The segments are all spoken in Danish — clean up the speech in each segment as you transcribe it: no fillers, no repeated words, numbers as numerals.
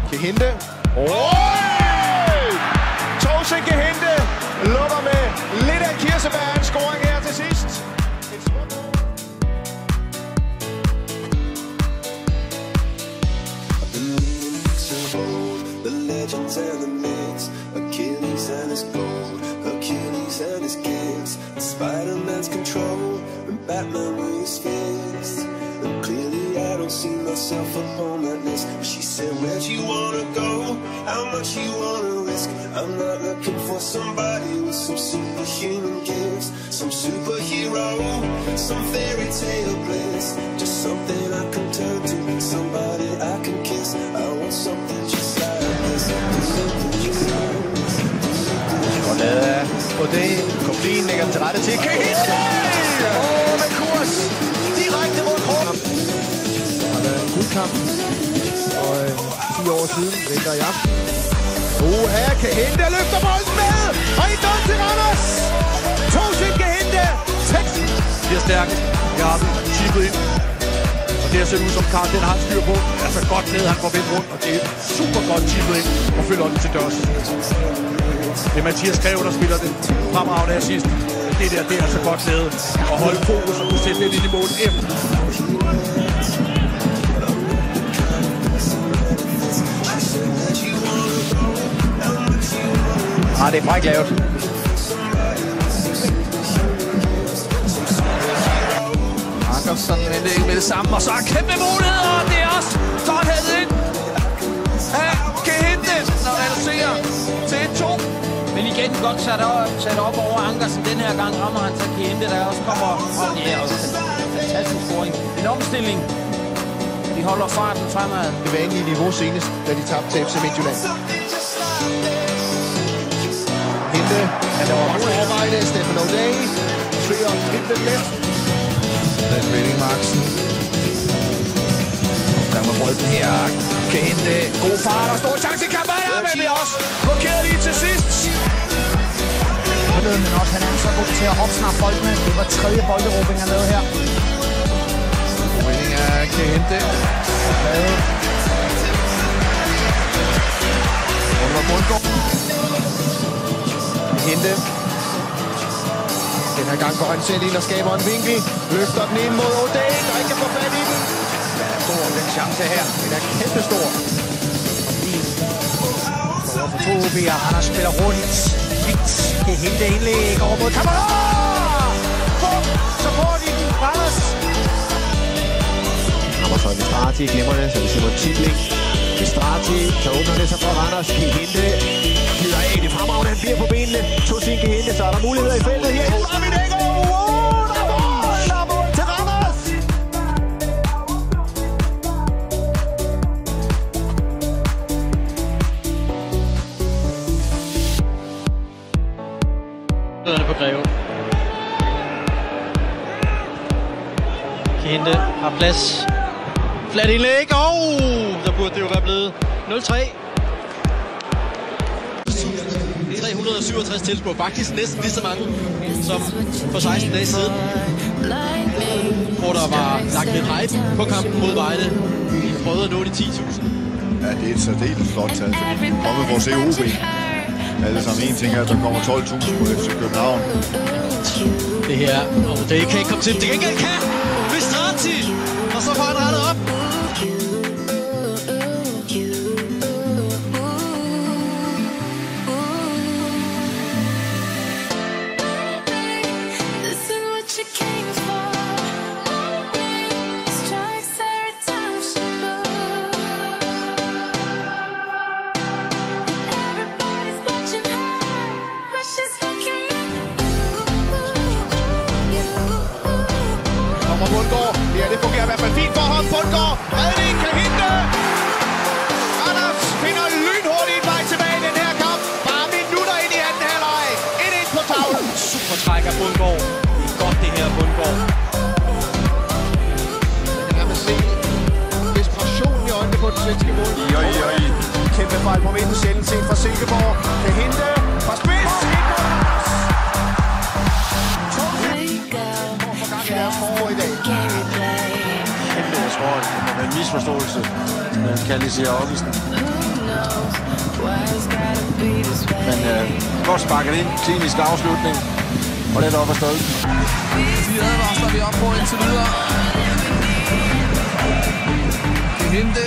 Kehinde. TOSIN KEHINDE lukker med lidt af kirsebær en scoring her til sidst. The legends and the myths, Achilles and his gold, Achilles and his gifts, Spider-Man's control, and Batman with his fists. And clearly I don't see myself upon that list. She said, where'd you wanna go? How much you wanna risk? I'm not looking for somebody with some superhuman gifts, some superhero, some fairy tale bliss. Just something I can turn to, somebody I can kiss. I want something just like this, something just like this. Og lavet på det. Koblin lægger den til rette til Kehinde! Med kurs! Direkte mod kroppen! Det har været en guldkamp. Og 10 år siden venter i aften. Her Kehinde løfter bolden med! Og i døren til Randers! TOSIN KEHINDE! Det er stærkt. Jeg har den chippet ind. Og det har set ud som Karl, den har han styr på. Altså godt ned, han får vendt rundt. Og det er super godt chippet ind. Og følger den til dørs. Det er Mathias Greve, der spiller den fremragende her sidst. Det der, det er altså godt lavet. Og holde fokus og kunne sætte lidt ind i målet efter. Det er bræk lavet. Andersen henter ikke med det samme, og så er kæmpe muligheder, og det er også godt hættet ind af Kehinde, der reducerer til 1-2. Men igen godt sat op over Ankersen. Den her gang rammer han så Kehinde, der også kommer op. Ja, og fantastisk scoring. En omstilling. De holder farten fremad. Det vanlige niveau senest, da de tabte til FC Midtjylland. Hinde, han laver god arbejde. Stefan O'Day søger lidt let. Den Redding Marksen. Der var bolden her. Kehinde, god fart og stor chance i kampen. Men vi også blokeret lige til sidst. Men også han er så god til at opsnappe boldene. Det var tredje bolderobing, han lavede her. Redding af Kehinde. Oliver Bundgaard. Kehinde. Den her gang går han selv ind og skaber en vinkel. Løfter den ind mod O'Day, der ikke kan få fat i den. Den er stor, den chance her. Den er kæmpe stor. Over for 2 OB'er. Randers spiller hurtigt. Kehinde indlæg over mod Kammerer. Så får de Randers. Rammer så Mistrati, glemmer det, så vi ser mod Titling. Mistrati, så åbner det sig for Randers. Kehinde gider af det fremragende, han bliver på benene. TOSIN KEHINDE, så er der muligheder i feltet her. Der er mål til Randers! På Greve. Kehinde har plads. Flat indlæg, der burde det jo være blevet 0-3. 367 tilskuere, faktisk næsten lige så mange som for 16 dage siden, hvor der var lagt lidt hype på kampen mod Vejle. De prøvede at nå de 10.000. Ja, det er et særdeles flot tal, fordi vi kommer for at se OB. Alle sammen en ting er, at der kommer 12.000 på FC København. Det her, og det kan ikke komme til. Det ikke kan! Mistrati! Og så får han rettet op. Bundgaard. Ja, det fungerer i hvert fald fint for ham. Bundgaard. Redning Kehinde. Randers finder lynhurtigt vej tilbage i den her kamp. Bare minutter ind i anden halvleg. 1-1 på tavlen. Super træk af Bundgaard. Det er godt det her, Bundgaard. Man kan nærmest se desperationen i øjnene på den svenske mål. Kæmpe fejl på midten. Sjældent set fra Silkeborg. Kehinde fra spids. Jeg tror, det må være en misforståelse, kan lige sige August. Men godt sparket ind, klinisk afslutning, og lidt op ad stolpen. 4 advarsler vi op på indtil videre. Kehinde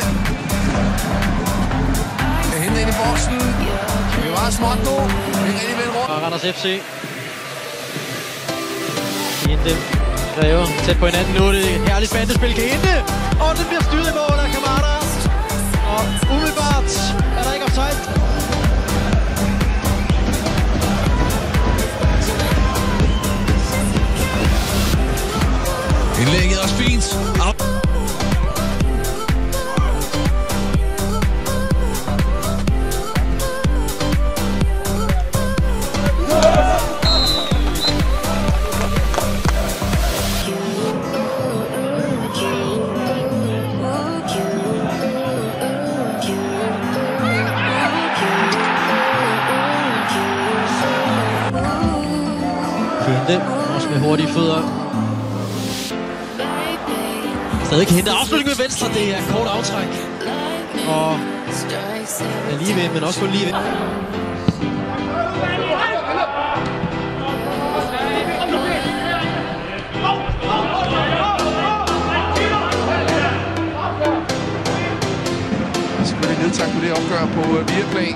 ind i boksen. Det var småt nu. Vi er rigtig vel rundt. Randers FC. Kehinde Greve tæt på hinanden nu. Det er et herligt bandespil. Kehinde! Og det bliver styret i mål af Kamada. Og umiddelbart er der ikke offside. Indlægget er også fint. Kehinde, også med hurtige fødder. Stadig Kehinde. Afslutning med venstre, det er kort aftræk. Og er lige ved, men også kun lige ved. Selvfølgelig nedtagt på det opgør på Viaplay.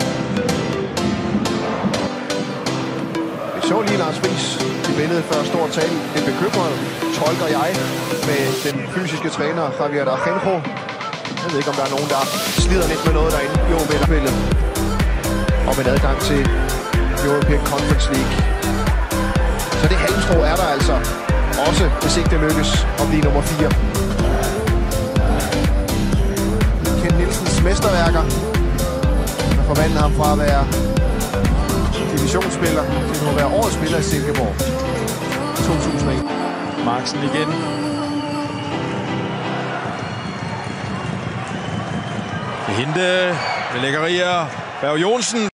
Vi så lige Lars Friis i billedet før stor tale. En bekymret, tolker jeg, med den fysiske træner Javier D'Argenjo. Jeg ved ikke, om der er nogen, der slider lidt med noget derinde i OB-spillet. Og med adgang til European Conference League. Så det halmstrå er der altså også, hvis ikke det lykkes at blive nummer 4. Ken Nielsens mesterværker har forvandlet ham fra at være divisionsspiller til at være årets spiller i Silkeborg 2001. Marksen igen. Kehinde med lækkerier. Berg Jonsen.